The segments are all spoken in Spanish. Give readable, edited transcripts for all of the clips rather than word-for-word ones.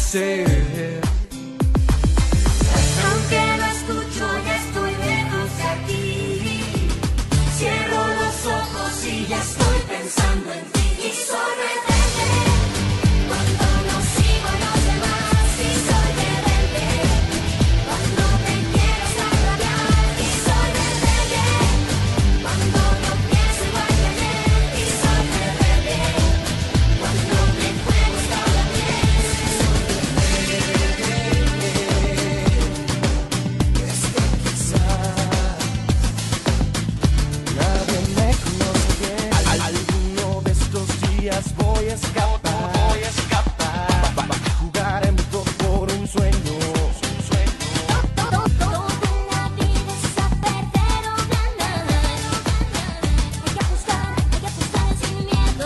hacer. Aunque lo escucho, ya estoy lejos de aquí. Cierro los ojos y ya estoy pensando en ti. Y soy rebelde cuando no sigo a los demás. Y soy rebelde cuando te quiero extraviar. Y soy rebelde cuando no pienso igual que ayer. Y soy rebelde cuando me juego cada vez. Es que quizás nadie me conoce bien. Alguno de estos días voy a escapar. Jugaremos por un sueño. Toda la vida es a perder o ganar. Hay que apostar sin miedo.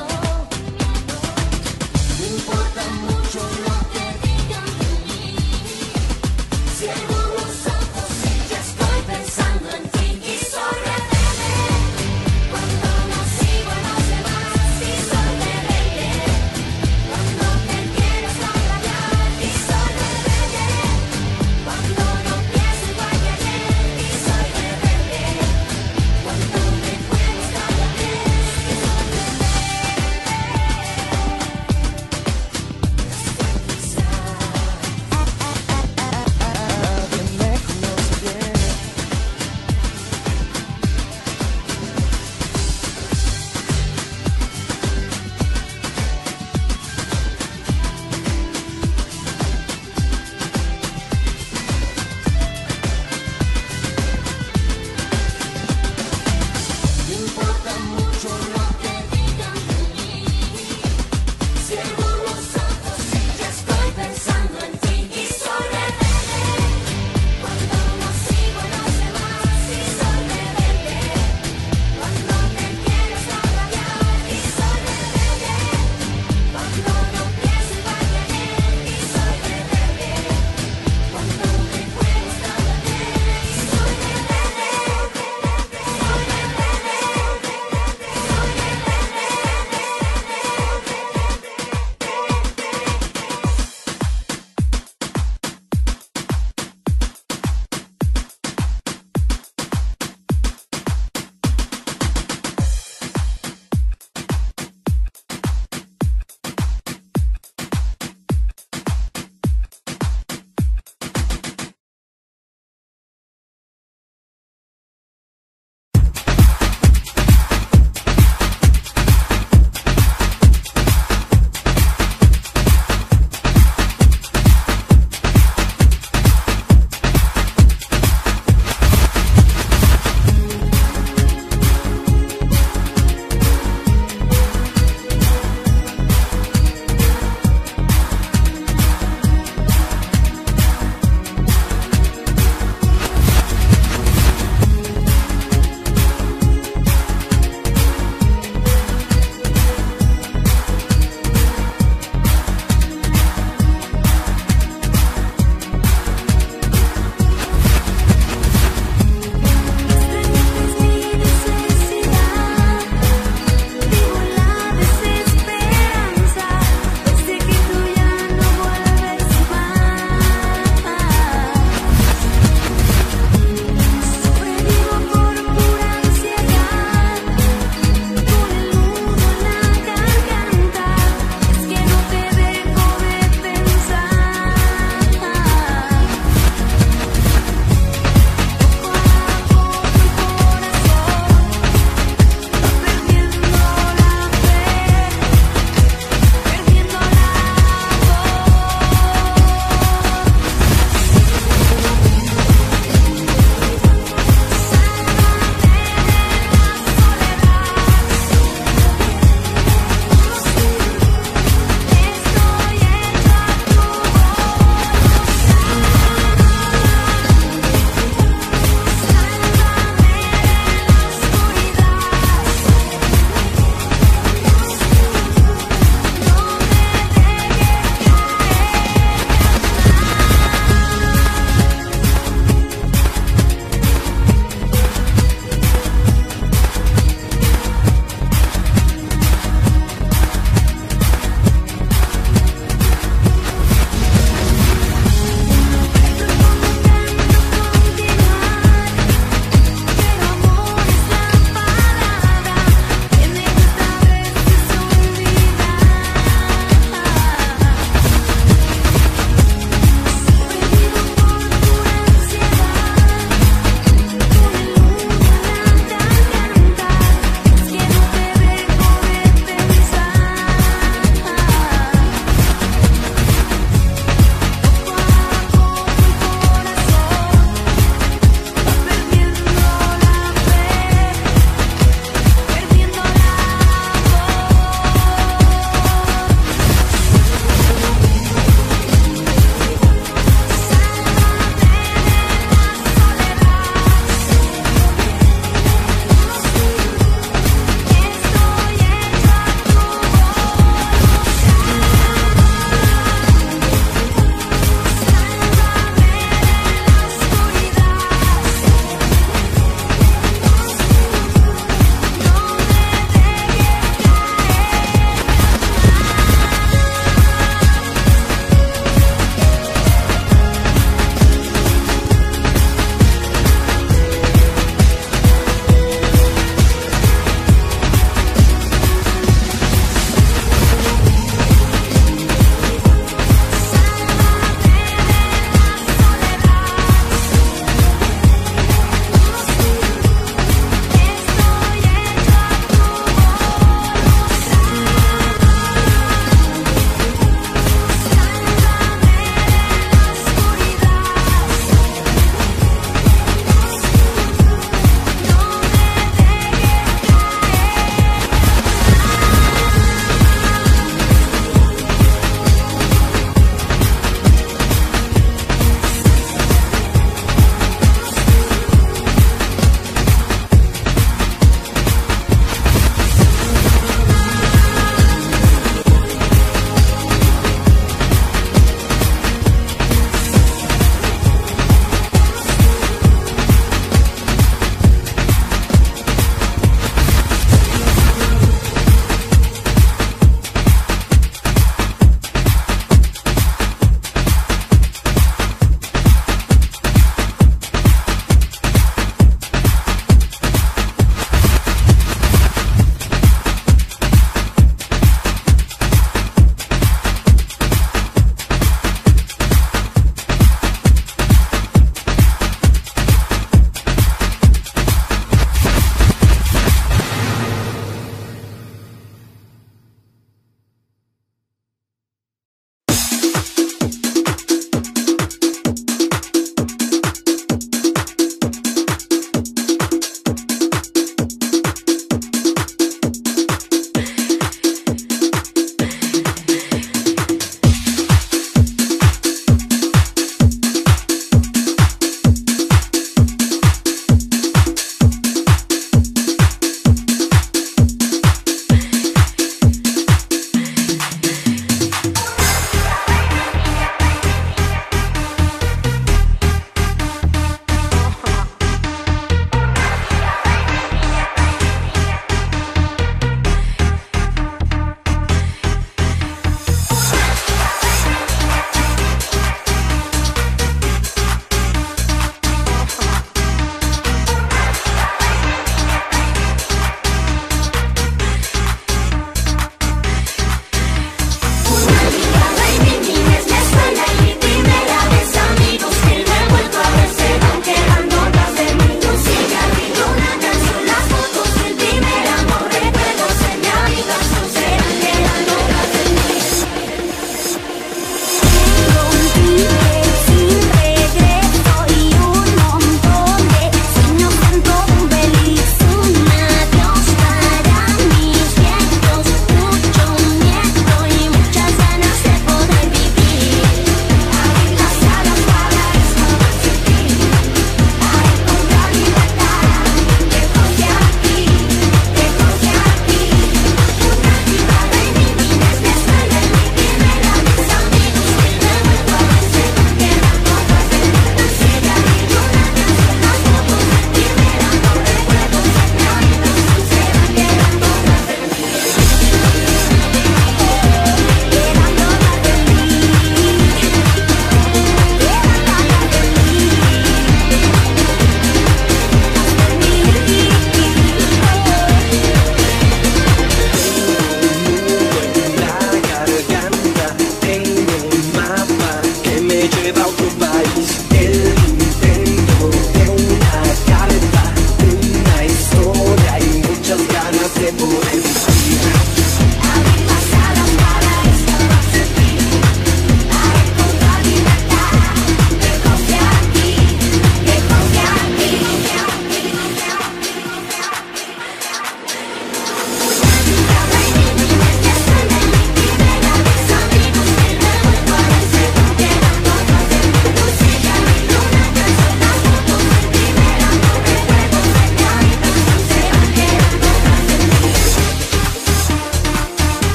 No importa mucho lo que digan de mí. Cierro los ojos y ya estoy pensando en ti. Y soy rebelde cuando no sigo a los demás. Y soy rebelde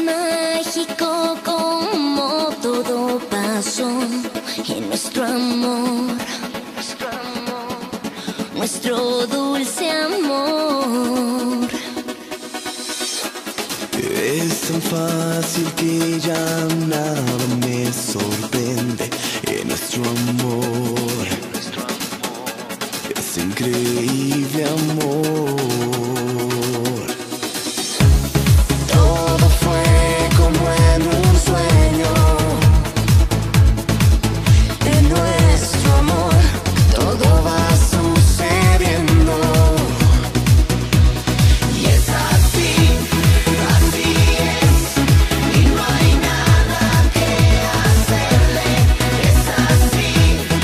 mágico como todo pasó en nuestro amor, nuestro dulce amor. Es tan fácil que ya nada me sorprende en nuestro amor. Es increíble amor. Todo fue como en un sueño. En nuestro amor todo va sucediendo. Y es así, así es. Y no hay nada que hacerle. Es así,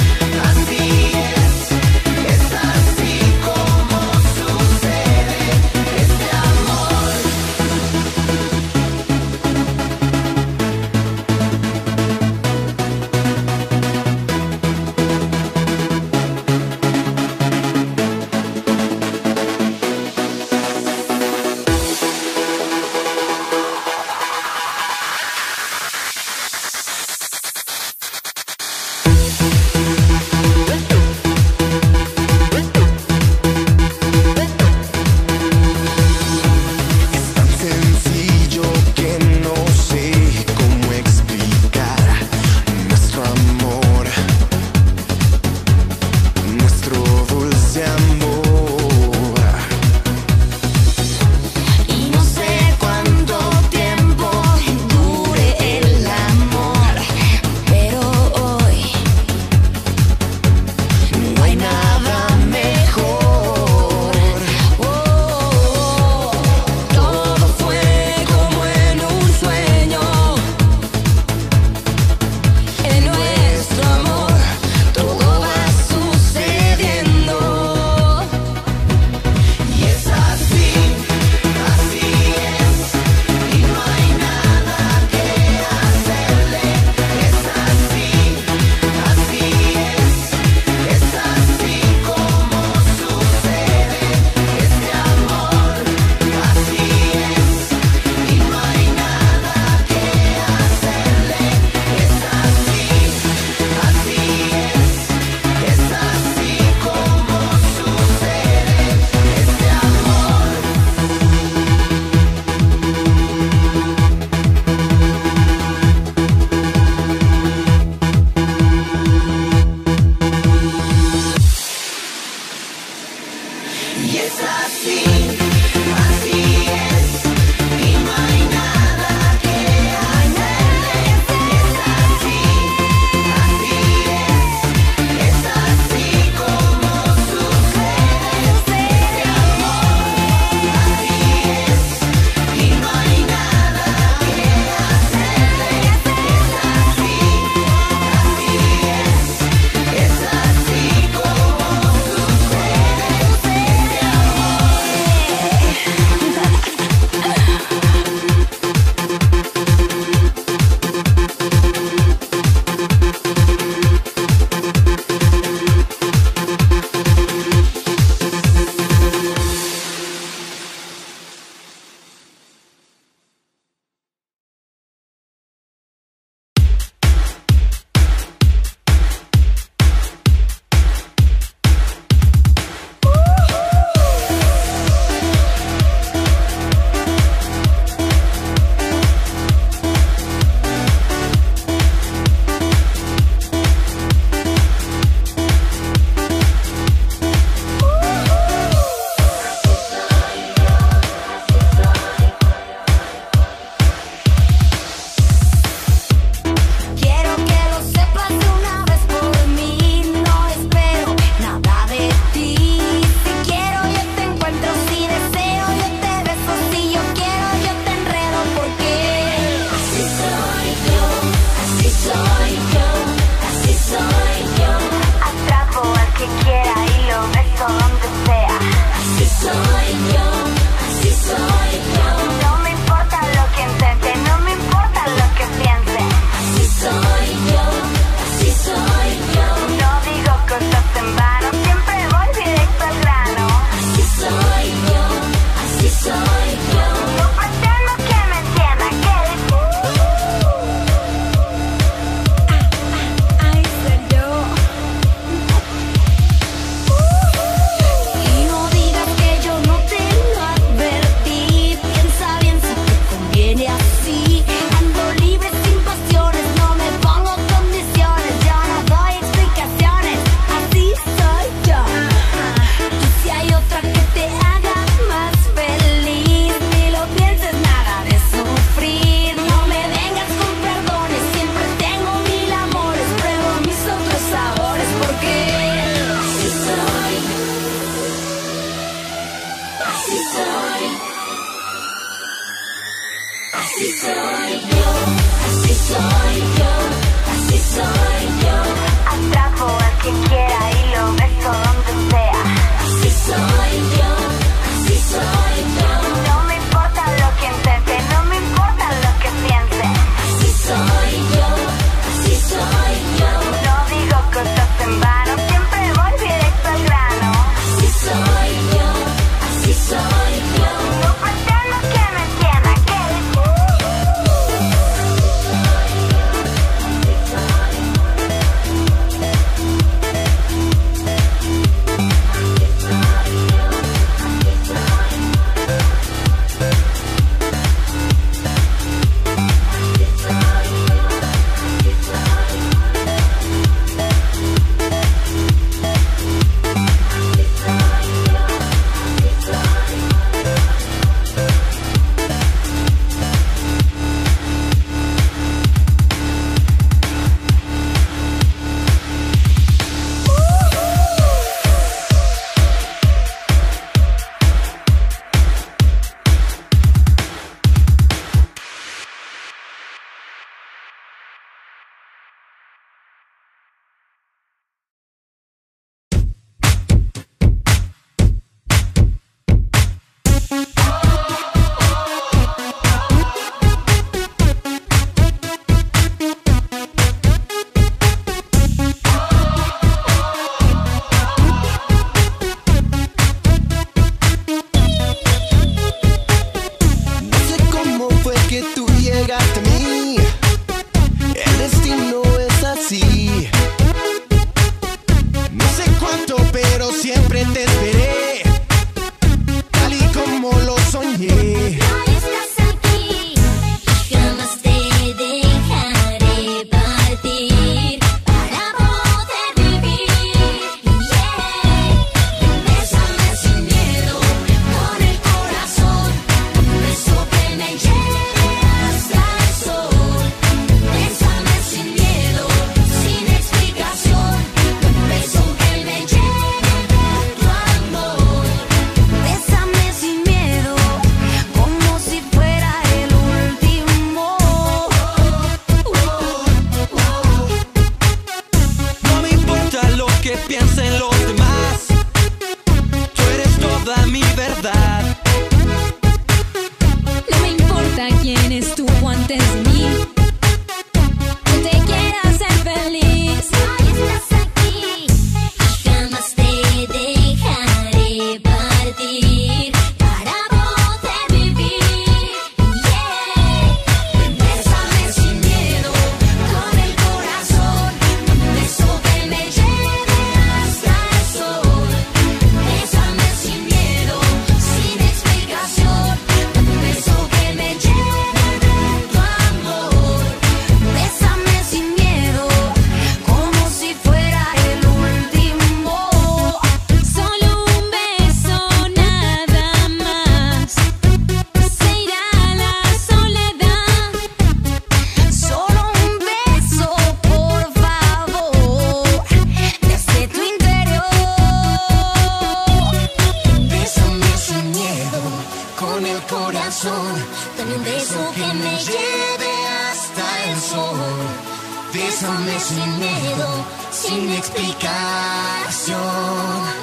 corazón. Bésame sin miedo, sin explicación.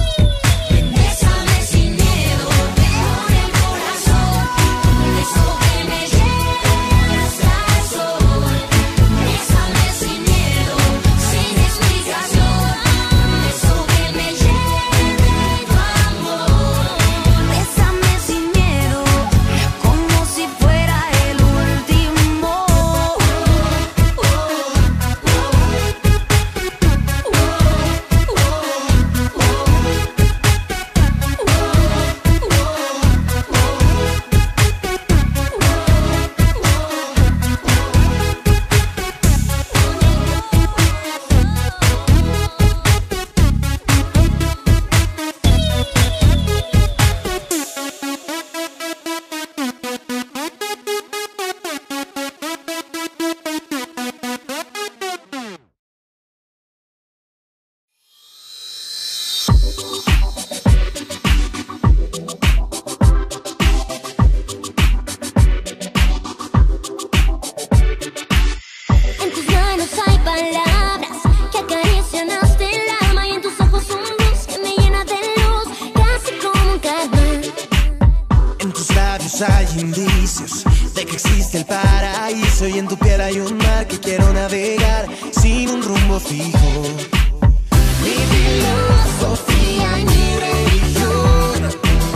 Hay indicios de que existe el paraíso y en tu piel hay un mar que quiero navegar sin un rumbo fijo. Mi filosofía y mi religión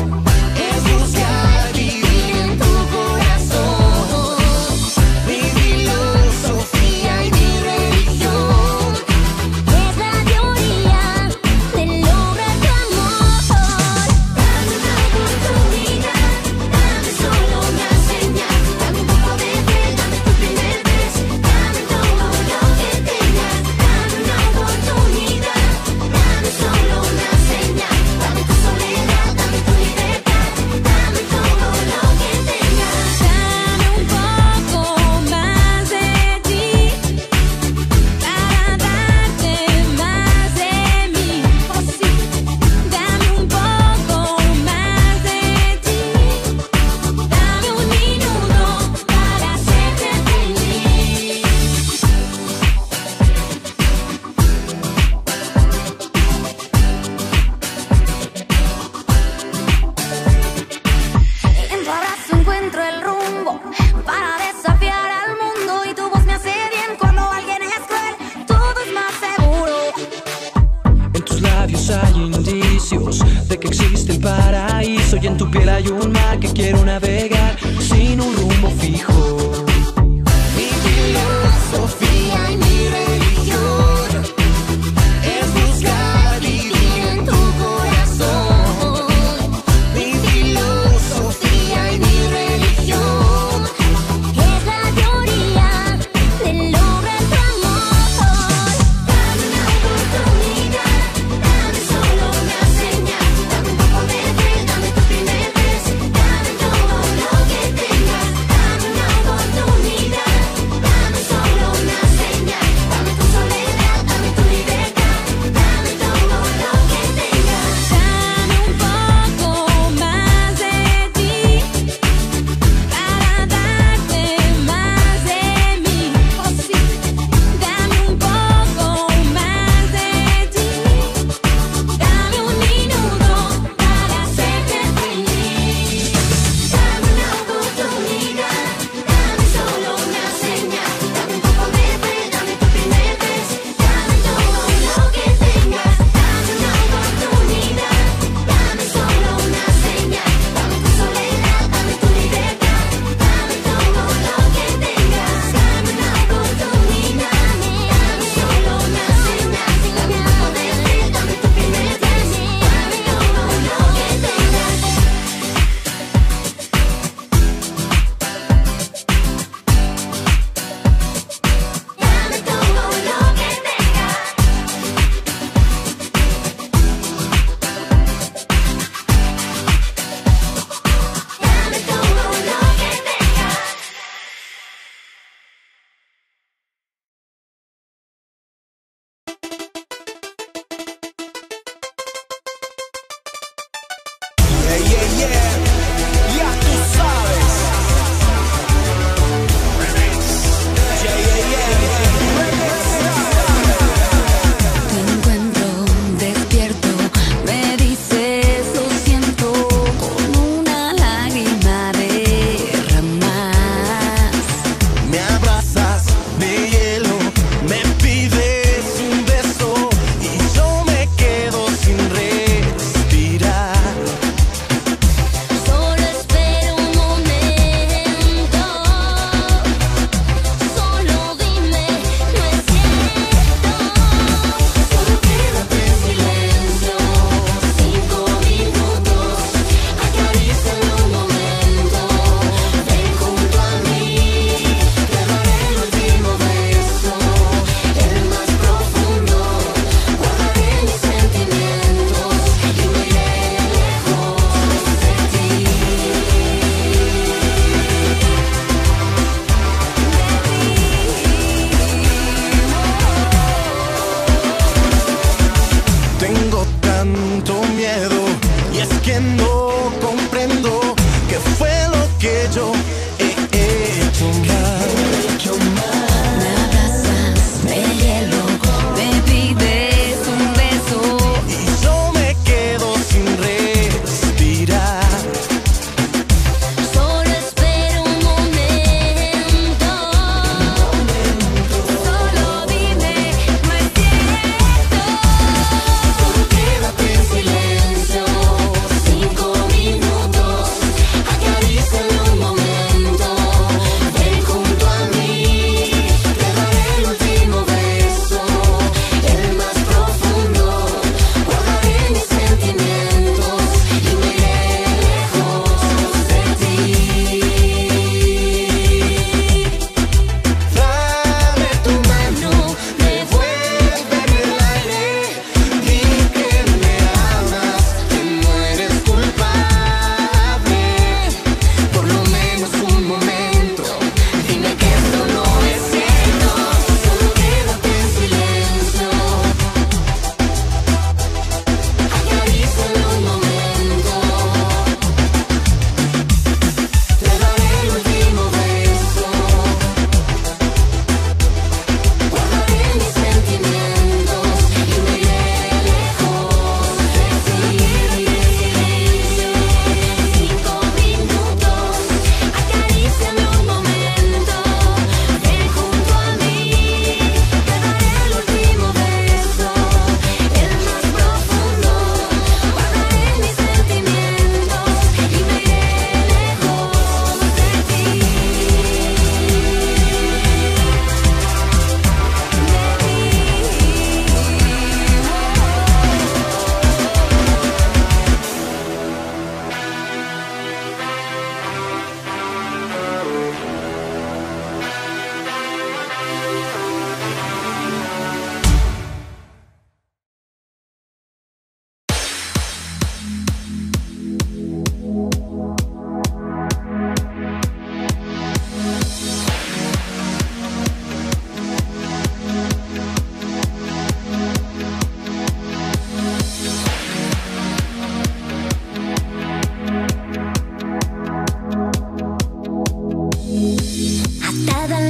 es buscar vivir en tu corazón. Mi filosofía y mi religión es la teoría de lograr tu amor. Dame una oportunidad, dame solo una señal, dame un poco de fe, dame tu primer beso, dame todo lo que tengas. Dame una oportunidad, dame solo una señal, dame tu soledad, dame tu libertad, dame todo lo que tengas. Dame un poco más de ti para darte más de mí. Oh sí, dame un poco más de ti. Dame un minuto para hacerte feliz. En tu abrazo encuentro el rumbo para desafiar al mundo y tu voz me hace bien cuando alguien es cruel. Todo es más seguro. En tus labios hay indicios de que existe el paraíso y en tu piel hay un mar que quiero navegar sin un rumbo fijo. Mi filosofía y mi religión es buscar vivir en tu corazón. Mi filosofía y mi religión Es la teoría de lograr tu amor. Dame una oportunidad, dame solo una señal, dame un poco de fe, dame tu primer beso, dame todo lo que tengas. Dame una oportunidad.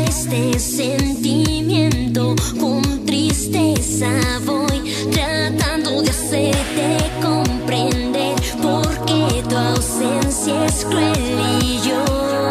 este sentimiento con tristeza voy tratando de hacerte comprender porque tu ausencia es cruel y yo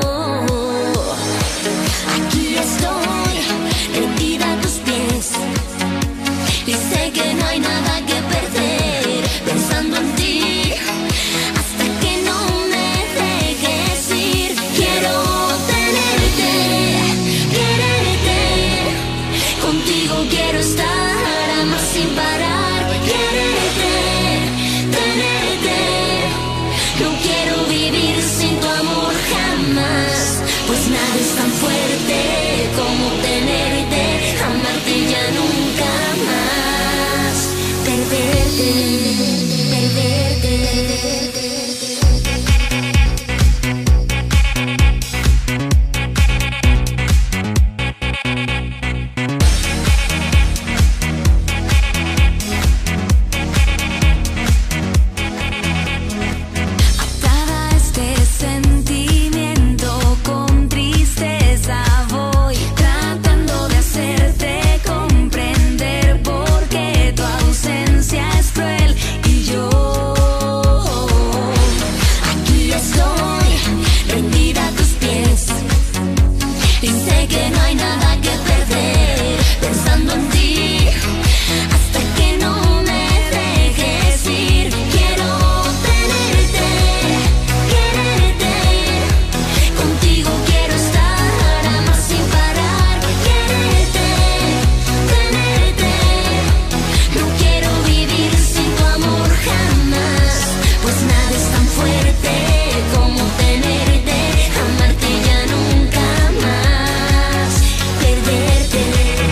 aquí estoy rendida a tus pies y sé que no hay nada que perder pensando en ti hasta que no me dejes ir. Quiero tenerte, quererte, contigo quiero estar, amar sin parar. Quererte, tenerte, no quiero vivir sin tu amor jamás, pues nada es tan fuerte como tenerte, amarte y ya nunca más perderte, perderte. Atada a este sentimiento con tristeza voy tratando de hacerte comprender porque tu ausencia es cruel y yo aquí estoy rendida a tus pies y sé que no hay nada que perder pensando en ti hasta que no me dejes ir. Quiero tenerte, quererte, contigo quiero estar, amar sin parar. Quererte, tenerte, no quiero vivir sin tu amor jamás, pues nada es tan fuerte como tenerte, amarte y ya nunca más perderte.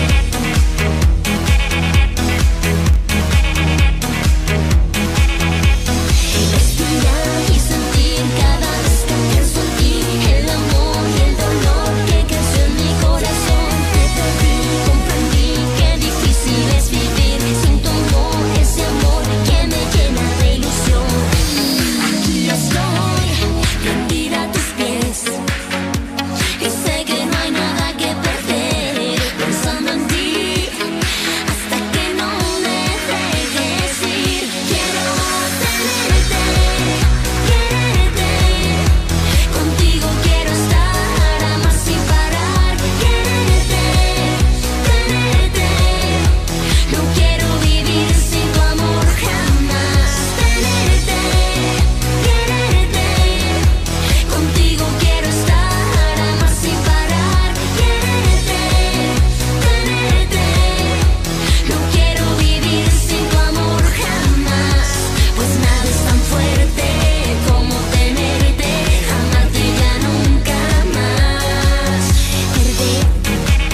Respirar y sentir cada vez que pienso en ti, el amor y el dolor que creció en mi corazón. Te perdí, comprendí qué difícil es vivir sin tu amor, ese amor que me llena de ilusión. Aquí estoy, rendida a tus pies y sé que no hay nada que perder pensando en ti hasta que no me dejes ir. Quiero tenerte, quererte, contigo quiero estar, amar sin parar. Quererte, tenerte, no quiero vivir sin tu amor jamás. Tenerte, quererte, contigo quiero estar, amar sin parar. Quererte, tenerte, no quiero vivir sin tu amor jamás, pues nada es tan fuerte como tenerte, amarte y ya nunca más perderte.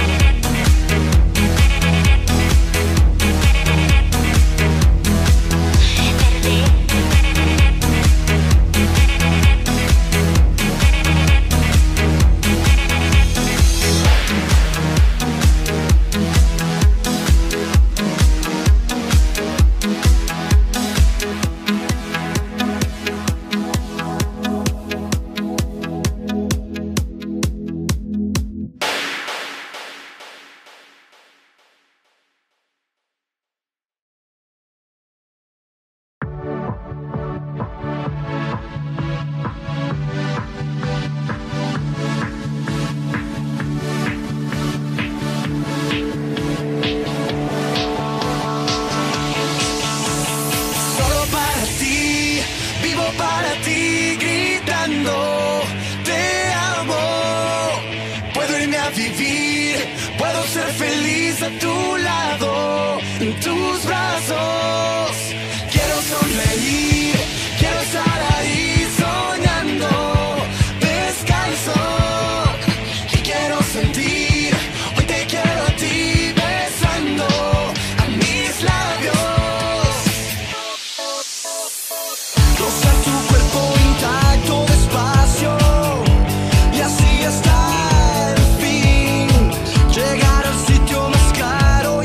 Solo para ti, vivo para ti, gritando, te amo. Puedo irme a vivir, puedo ser feliz a tu lado, en tus brazos. Quiero sonreír, quiero estar ahí soñando, descalzo. Y quiero sentir, hoy te quiero a ti besando a mis labios. Rozar tu cuerpo intacto despacio y así hasta el fin llegar al sitio más claro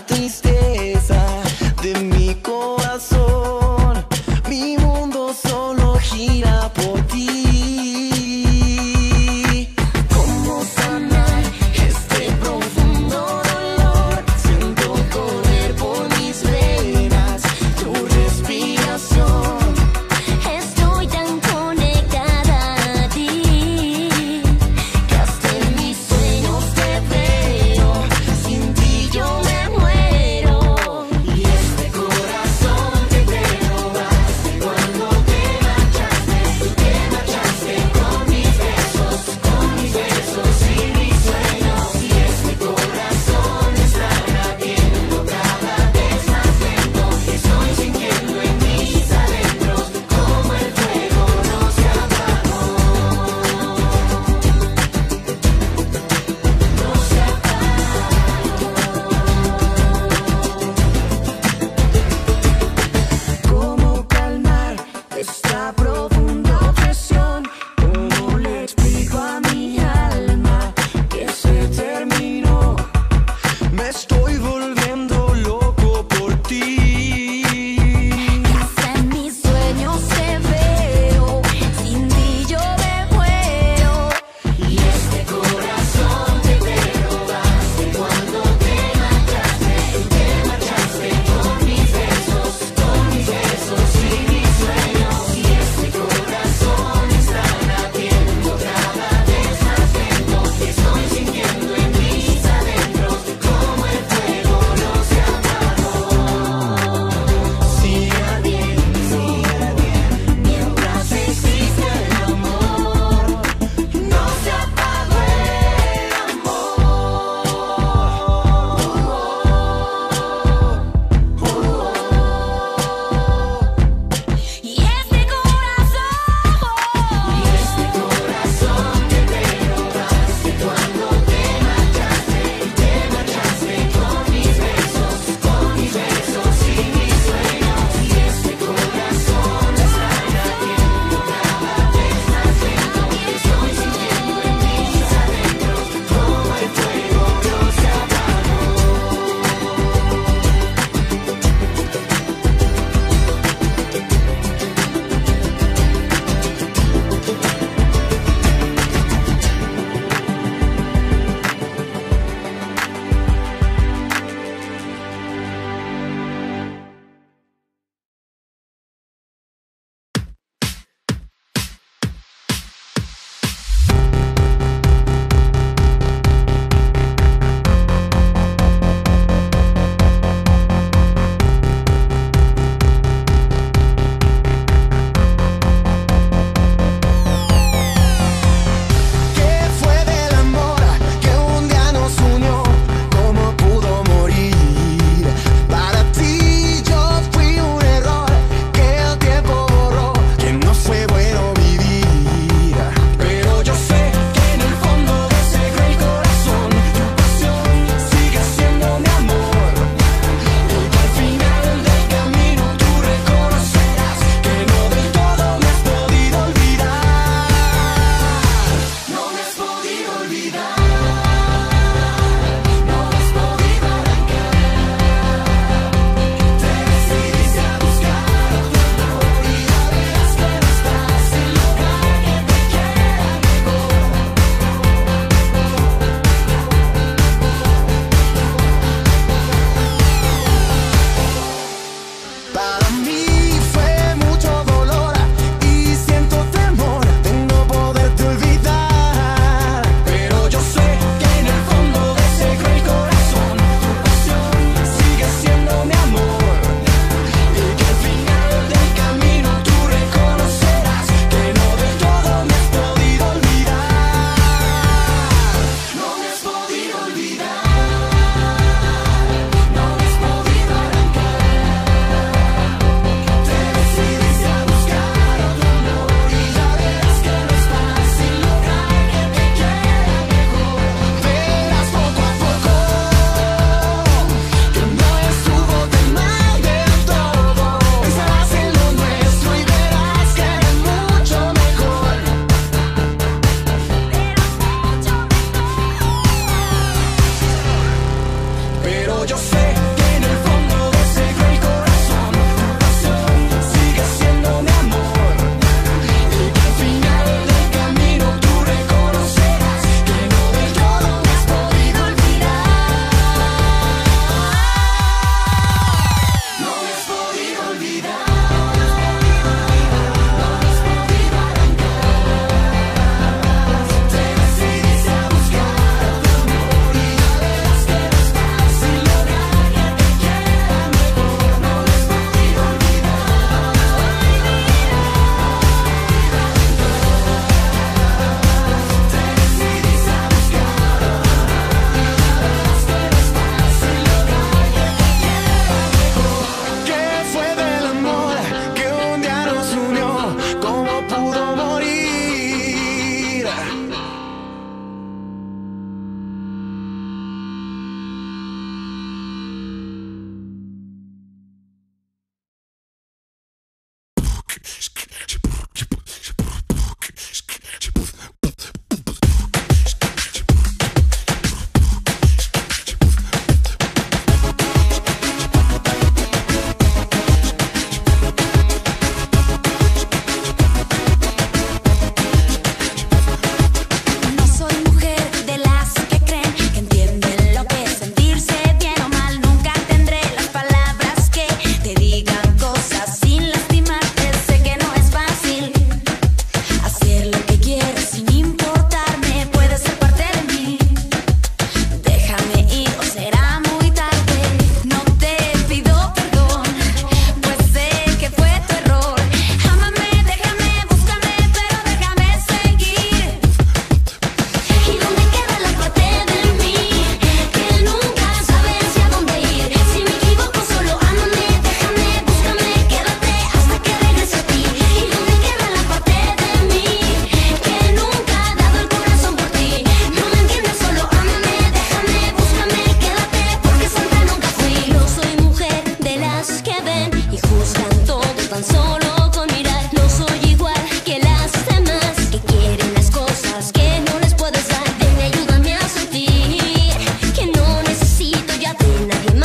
tristeza de mi corazón. Mi mundo solo gira por ti. ¿Cómo sanar este profundo dolor? Siento correr por mis venas tu respiración. Estoy tan conectada a ti que hasta en mis sueños te veo. Sin ti yo me muero. Y este corazón que te robaste cuando te marchaste con mis besos y mis sueños. Y este corazón está latiendo cada vez más lento. Estoy sintiendo en mis adentros como el fuego no se apagó. No se apagó. ¿Cómo calmar esta profunda presión? ¿Cómo le explico a mi alma que se terminó? Me estoy volviendo loco por ti. Hasta en mis sueños te veo. Sin ti yo me muero. Y este corazón que te robaste cuando te marchaste con mis besos y mis sueños. Y este corazón está latiendo cada vez más lento. Estoy sintiendo en mis adentros como el fuego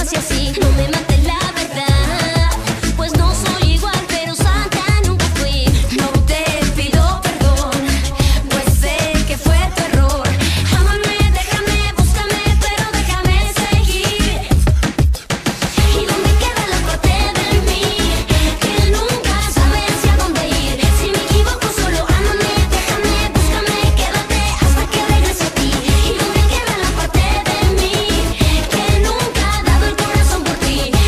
si así no me mates la verdad, pues no soy igual, pero santa nunca fui. No te pido perdón, pues sé que fue tu error. Ámame, déjame, búscame, pero déjame seguir. ¿Y dónde queda la parte de mí que nunca sabe hacia dónde ir? Si me equivoco solo ámame, déjame, búscame, quédate hasta que regrese a ti. ¿Y dónde queda la parte de mí que nunca ha dado el corazón por ti?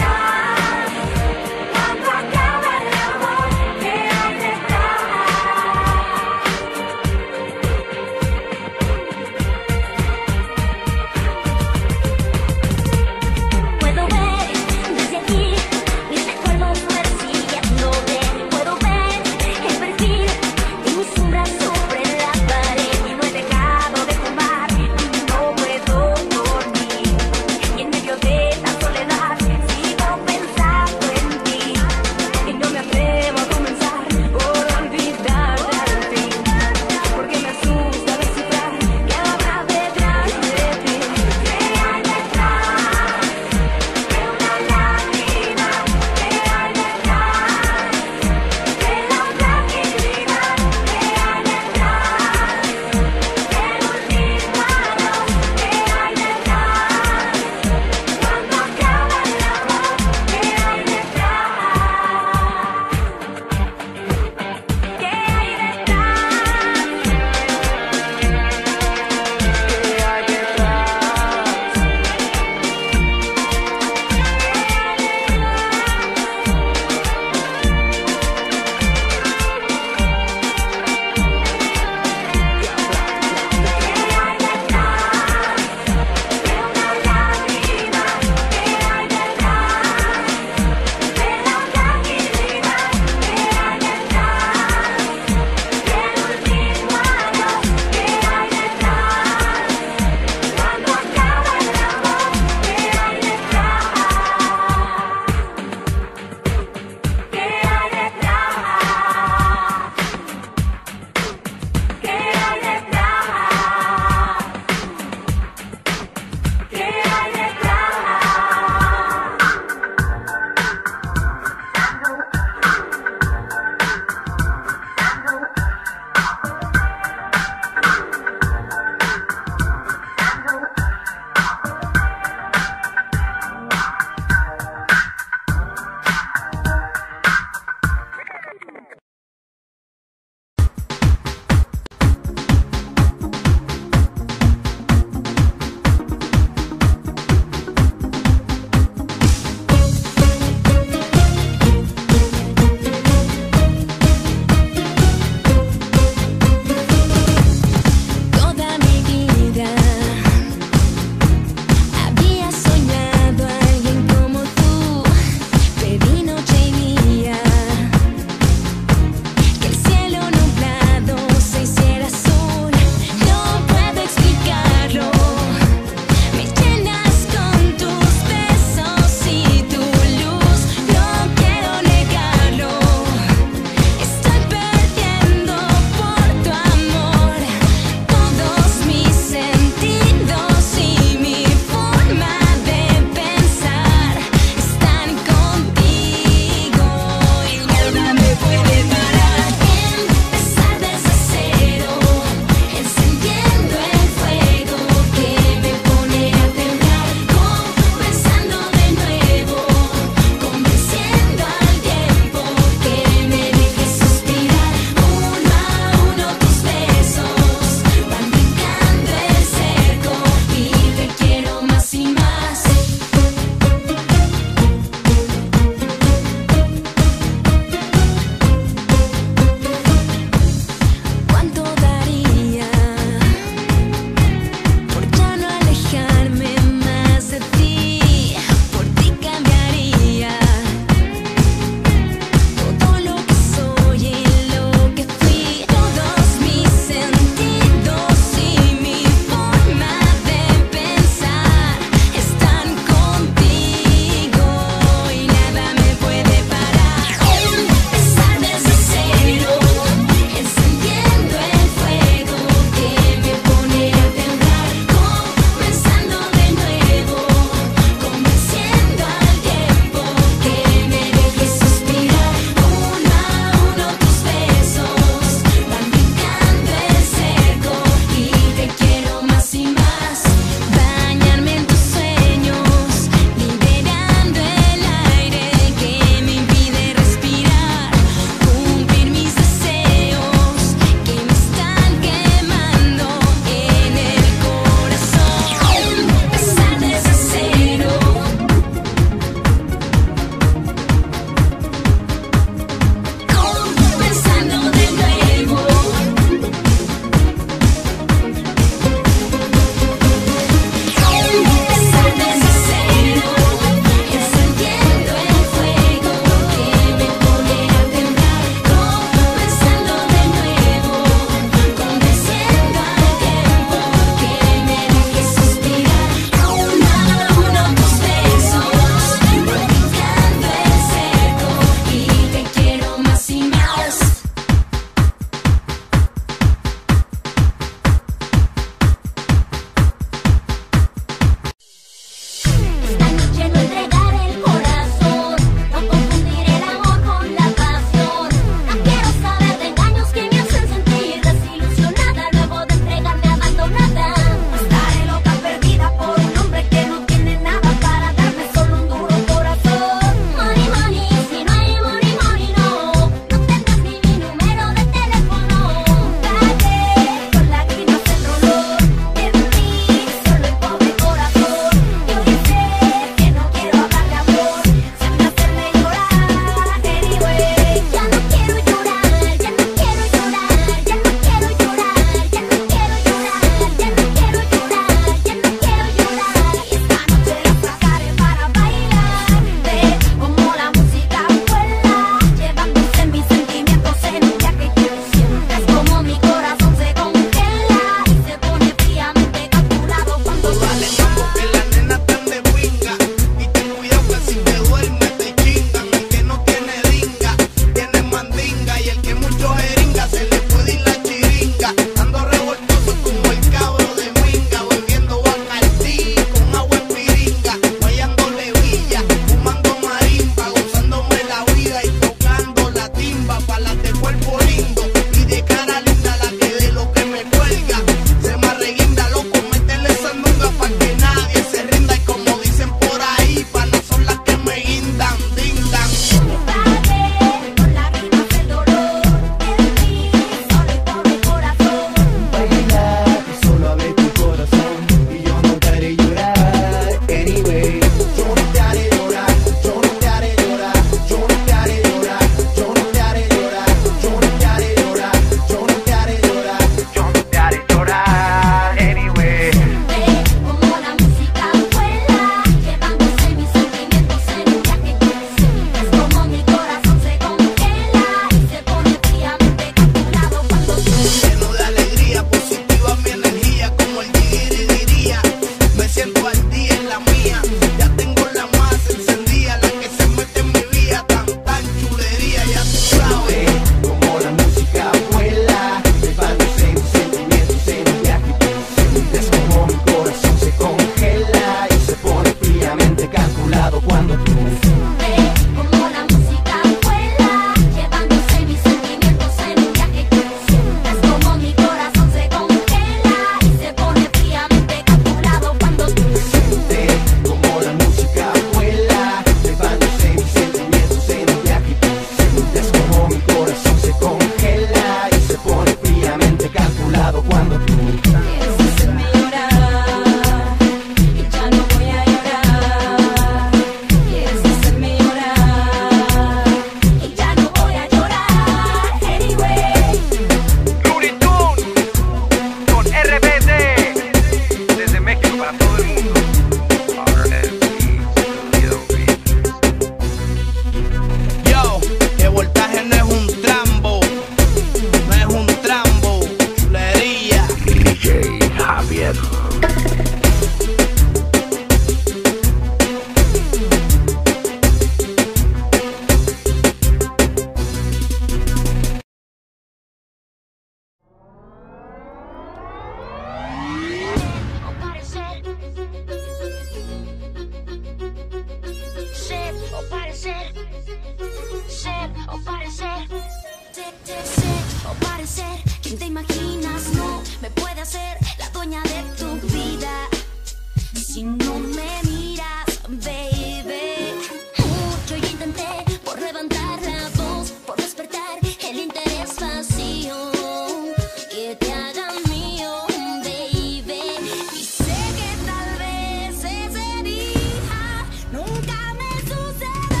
ser quien te imaginas. No me puede hacer la dueña de tu vida si no me miras, baby. Mucho yo intenté por levantar la voz, por despertar el interés vacío que te haga mío, baby. Y sé que tal vez ese día nunca me sucederá.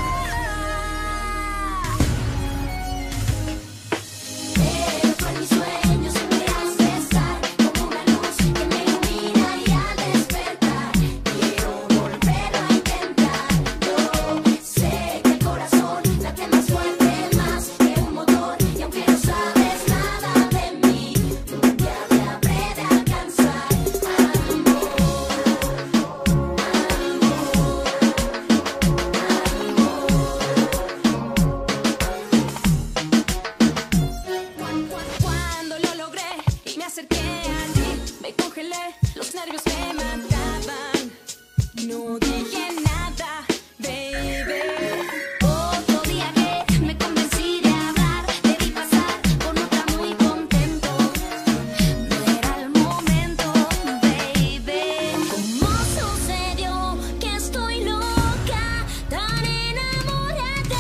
Pero tú en mis sueños siempre has de estar como una luz que me ilumina y al despertar quiero volverlo a intentar. Yo sé que el corazón late más fuerte, más que un motor, y aunque no sabes nada de mí, nunca te habré de alcanzar. Cuando lo logré y me acerqué a ti, me congelé, los nervios me mataban. No dije nada, baby. Otro día que me convencí de hablar, te vi pasar con otra muy contento. No era el momento, baby. ¿Cómo sucedió que estoy loca, tan enamorada?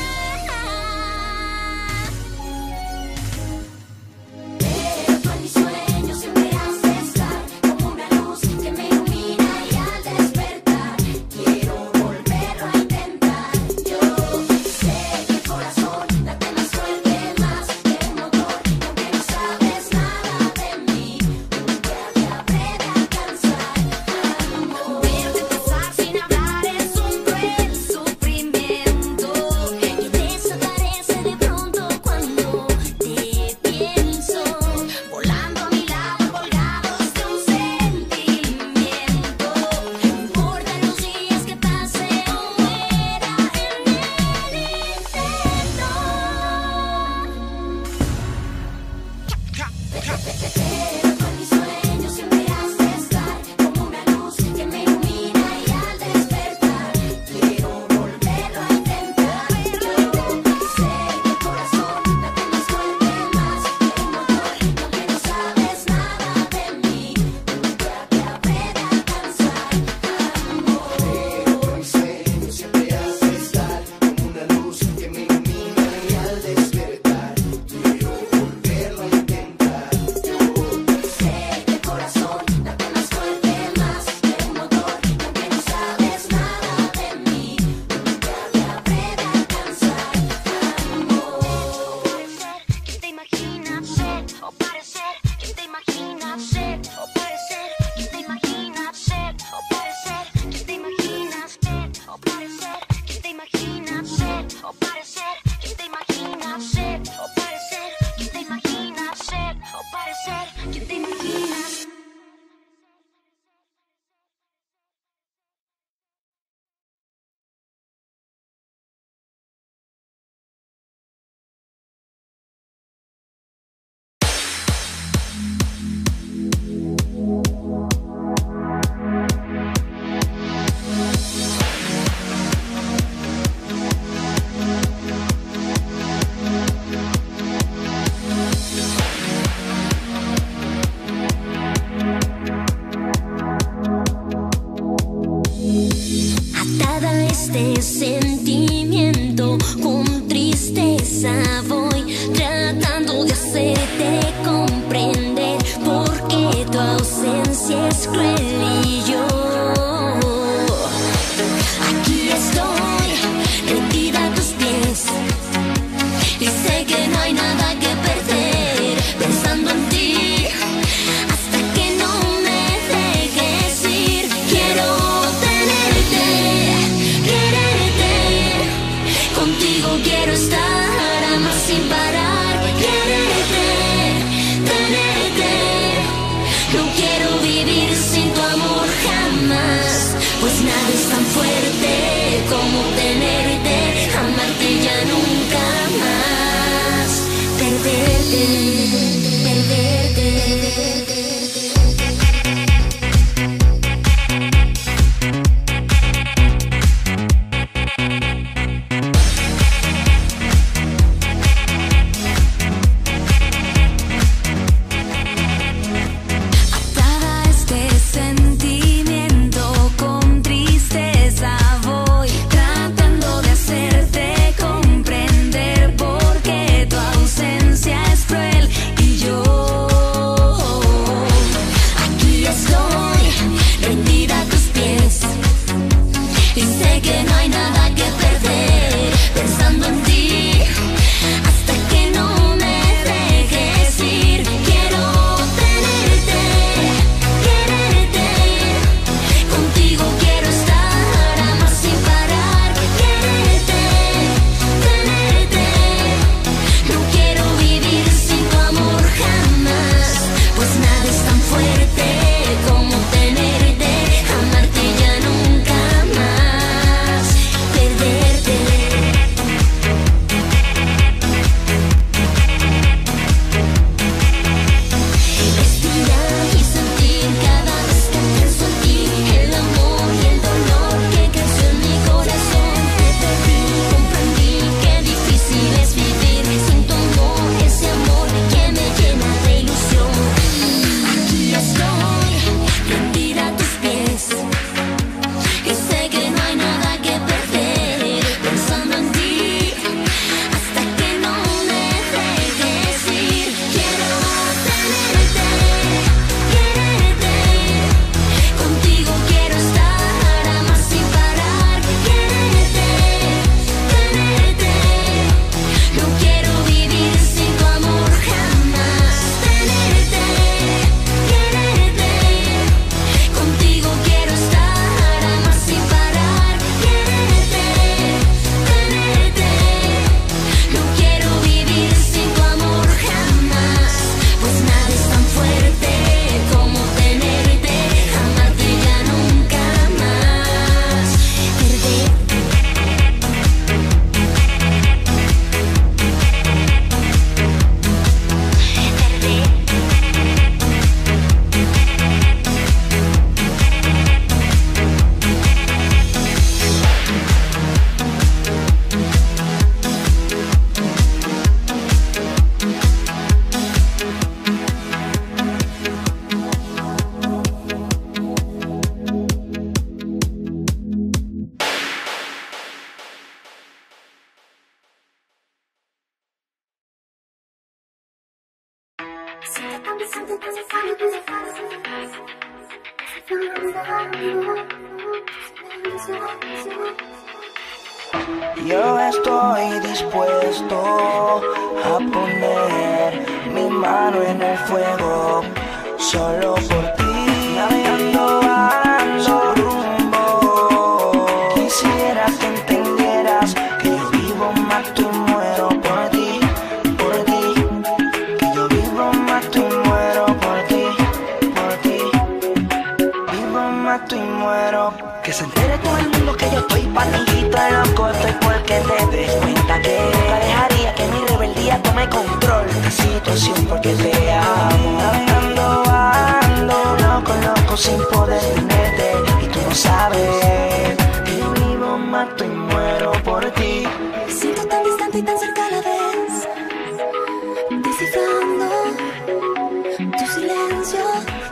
Pero tú en mis sueños siempre has de estar como una luz que me ilumina y al despertar quiero volverlo a intentar. Yo sé que el corazón late más fuerte, más que un motor, y aunque no sabes nada de mí, nunca te habré de alcanzar. Verte pasar sin hablar es un cruel sufrimiento y desaparece de pronto cuando te pienso, volando a mi lado colgados de un sentimiento. No importan los días que pase o muera en el intento. Pero tú en mis sueños siempre has de estar como una luz que me ilumina y al despertar quiero volverlo a intentar. Yo sé que el corazón late más fuerte, más que un motor, y aunque no sabes nada de mí, nunca te habré de alcanzar. Pero en mis sueños siempre has de estar como una luz que me ilumina y al despertar quiero volverlo a intentar. Sé que el corazón late más fuerte, más que un motor, y aunque no sabes nada de mí, nunca te habré de alcanzar. Parecer quien te imaginas ser, o parecer quien te imaginas ser, o parecer quien te imaginas ser, o parecer quien te imaginas ser, o parecer quien te imaginas ser, o parecer quien te imaginas ser, o parecer quien te imaginas ser, o parecer quien te imaginas. Atada a este sentimiento, con tristeza voy tratando de hacerte comprender por qué tu ausencia es cruel y yo aquí estoy, rendida a tus pies, y sé que no hay nada que perder pensando en ti. Hasta que no me dejes ir, quiero tenerte, quererte, contigo quiero estar, amar sin parar, quererte, tenerte, no quiero vivir sin tu amor jamás, pues nada es tan fuerte como tenerte, amarte ya nunca más, perderte, perderte. Yo estoy dispuesto a poner mi mano en el fuego solo por ti. Navegando ando rumbo. Quisiera que entendieras que yo vivo, mato y muero por ti, por ti. Que yo vivo, mato y muero por ti, por ti. Vivo, mato y muero. Que se entere todo el mundo que yo estoy panillito loco. Estoy porque te des cuenta que nunca dejaría que mi rebeldía tome control de esta situación porque te amo. Navegando ando loco, loco sin poder tenerte. Y tú no sabes que yo vivo, mato y muero por ti. Me siento tan distante y tan cerca a la vez, descifrando tu silencio.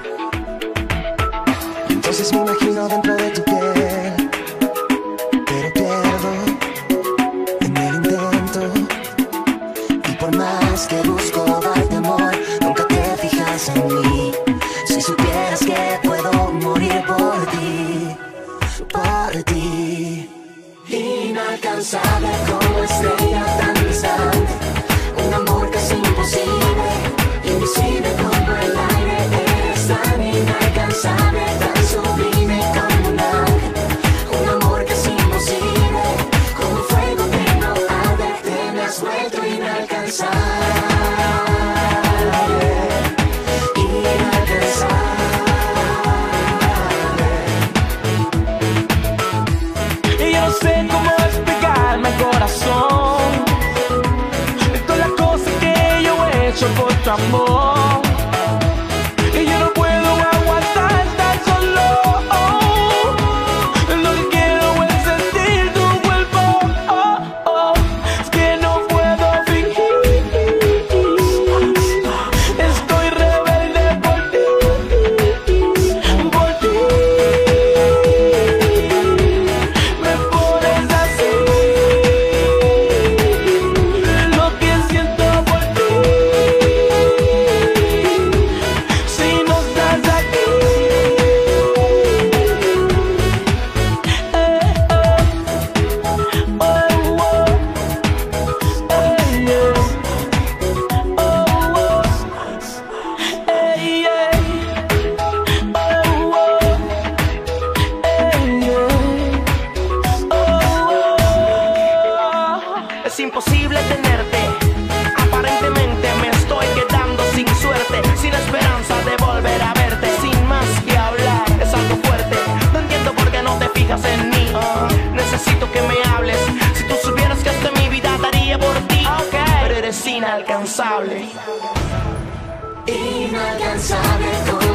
Entonces me imagino dentro de tu piel, pero pierdo en el intento. Y por más que busco darte amor, nunca te fijas en mí. Si supieras que puedo morir por ti, por ti. Inalcanzable como estrella tan distante, un amor casi imposible, invisible como el aire. Eres tan inalcanzable, tan sublime como un ángel, un amor casi imposible, como fuego que no arde. Te me has vuelto inalcanzable, inalcanzable. Y yo no sé cómo explicarme, corazón, de todas las cosas que yo he hecho por tu amor. Y yo no puedo aguantar tan solo. Lo que quiero es sentir tu cuerpo. Es que no puedo fingir. Estoy rebelde por ti, por ti. Me pones así, lo que siento por ti. Si no estás aquí, es imposible tenerte. Aparentemente me estoy quedando sin suerte, sin esperanza de volver a verte. Sin más que hablar, es algo fuerte. No entiendo por qué no te fijas en mí. Necesito que me hables. Si tú supieras que hasta mi vida daría por ti. Pero eres inalcanzable. Inalcanzable como